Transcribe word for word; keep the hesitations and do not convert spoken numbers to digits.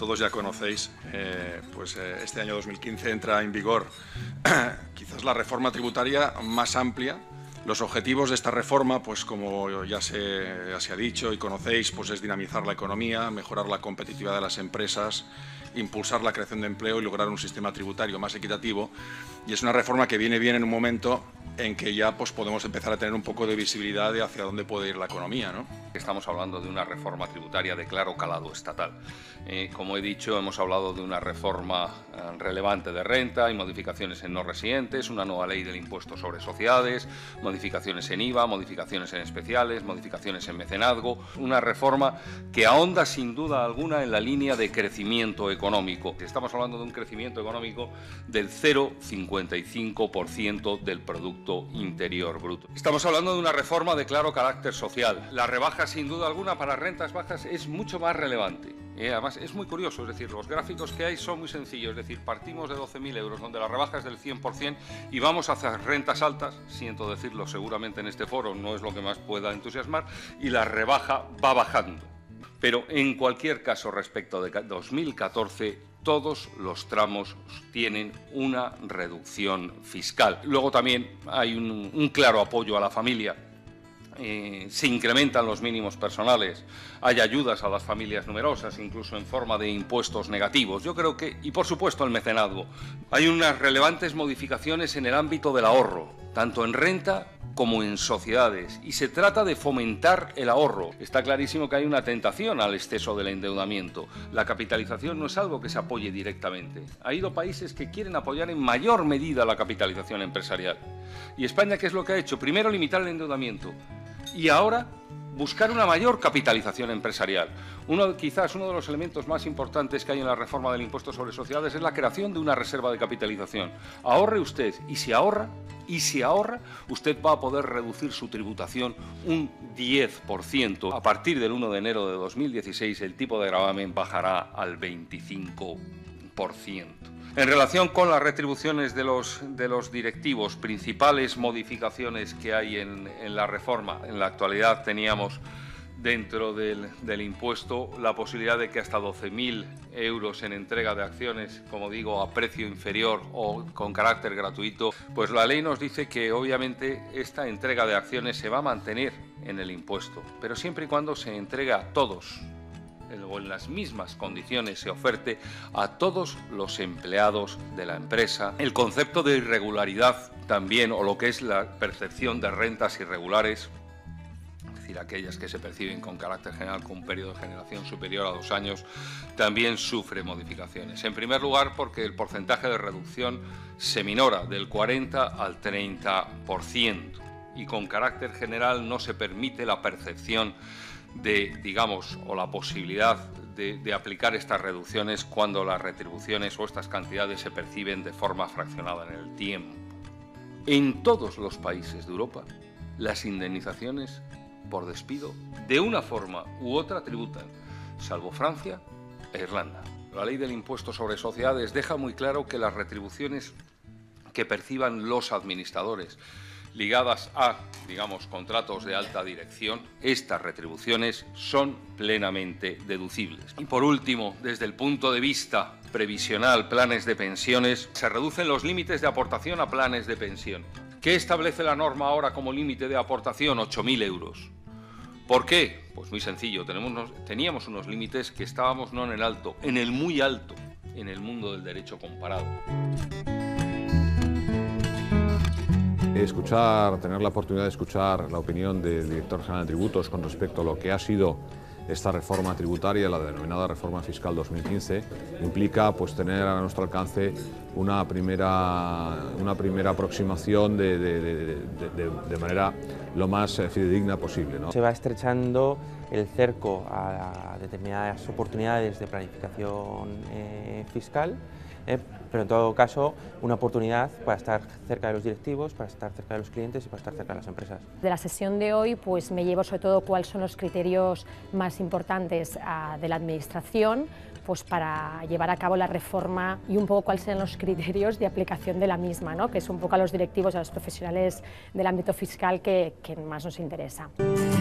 todos ya conocéis, eh, pues eh, este año dos mil quince entra en vigor quizás la reforma tributaria más amplia. Los objetivos de esta reforma, pues como ya se, ya se ha dicho y conocéis, pues es dinamizar la economía, mejorar la competitividad de las empresas, impulsar la creación de empleo y lograr un sistema tributario más equitativo. Y es una reforma que viene bien en un momento en que ya pues, podemos empezar a tener un poco de visibilidad de hacia dónde puede ir la economía, ¿no? Estamos hablando de una reforma tributaria de claro calado estatal. Eh, como he dicho, hemos hablado de una reforma eh, relevante de renta y modificaciones en no residentes, una nueva ley del impuesto sobre sociedades, modificaciones en I V A, modificaciones en especiales, modificaciones en mecenazgo, una reforma que ahonda sin duda alguna en la línea de crecimiento económico. Estamos hablando de un crecimiento económico del cero coma cincuenta y cinco por ciento del Producto Interior Bruto. Estamos hablando de una reforma de claro carácter social. La rebaja, sin duda alguna, para rentas bajas es mucho más relevante. Eh, además, es muy curioso, es decir, los gráficos que hay son muy sencillos, es decir, partimos de doce mil euros, donde la rebaja es del cien por cien, y vamos hacia rentas altas, siento decirlo seguramente en este foro, no es lo que más pueda entusiasmar, y la rebaja va bajando. Pero en cualquier caso, respecto de dos mil catorce, todos los tramos tienen una reducción fiscal. Luego también hay un, un claro apoyo a la familia. Eh, se incrementan los mínimos personales, hay ayudas a las familias numerosas, incluso en forma de impuestos negativos. Yo creo que, y por supuesto el mecenazgo, hay unas relevantes modificaciones en el ámbito del ahorro, tanto en renta como en sociedades, y se trata de fomentar el ahorro. Está clarísimo que hay una tentación al exceso del endeudamiento. La capitalización no es algo que se apoye directamente. Ha habido países que quieren apoyar en mayor medida la capitalización empresarial. ¿Y España qué es lo que ha hecho? Primero, limitar el endeudamiento, y ahora buscar una mayor capitalización empresarial. Uno, quizás uno de los elementos más importantes que hay en la reforma del impuesto sobre sociedades es la creación de una reserva de capitalización. Ahorre usted, y si ahorra, y si ahorra, usted va a poder reducir su tributación un diez por ciento. A partir del uno de enero de dos mil dieciséis, el tipo de gravamen bajará al veinticinco por ciento. En relación con las retribuciones de los, de los directivos, principales modificaciones que hay en, en la reforma. En la actualidad teníamos dentro del, del impuesto la posibilidad de que hasta doce mil euros en entrega de acciones, como digo, a precio inferior o con carácter gratuito, pues la ley nos dice que obviamente esta entrega de acciones se va a mantener en el impuesto, pero siempre y cuando se entregue a todos, o en las mismas condiciones se oferte a todos los empleados de la empresa. El concepto de irregularidad también, o lo que es la percepción de rentas irregulares, es decir, aquellas que se perciben con carácter general con un periodo de generación superior a dos años, también sufre modificaciones. En primer lugar, porque el porcentaje de reducción se minora del cuarenta al treinta por ciento y con carácter general no se permite la percepción de, digamos, o la posibilidad de, de aplicar estas reducciones cuando las retribuciones o estas cantidades se perciben de forma fraccionada en el tiempo. En todos los países de Europa, las indemnizaciones por despido, de una forma u otra, tributan, salvo Francia e Irlanda. La ley del impuesto sobre sociedades deja muy claro que las retribuciones que perciban los administradores ligadas a, digamos, contratos de alta dirección, estas retribuciones son plenamente deducibles. Y por último, desde el punto de vista previsional, planes de pensiones, se reducen los límites de aportación a planes de pensión. ¿Qué establece la norma ahora como límite de aportación? ocho mil euros. ¿Por qué? Pues muy sencillo, tenemos unos, teníamos unos límites que estábamos no en el alto, en el muy alto, en el mundo del derecho comparado. Escuchar, tener la oportunidad de escuchar la opinión del director general de tributos con respecto a lo que ha sido esta reforma tributaria, la denominada reforma fiscal dos mil quince, implica pues tener a nuestro alcance una primera, una primera aproximación de, de, de, de, de, de manera lo más fidedigna posible, ¿no? Se va estrechando el cerco a determinadas oportunidades de planificación eh, fiscal, eh, pero en todo caso una oportunidad para estar cerca de los directivos, para estar cerca de los clientes y para estar cerca de las empresas. De la sesión de hoy pues me llevo sobre todo cuáles son los criterios más importantes uh, de la Administración pues para llevar a cabo la reforma y un poco cuáles serán los criterios de aplicación de la misma, ¿no? Que es un poco a los directivos, a los profesionales del ámbito fiscal que, que más nos interesa.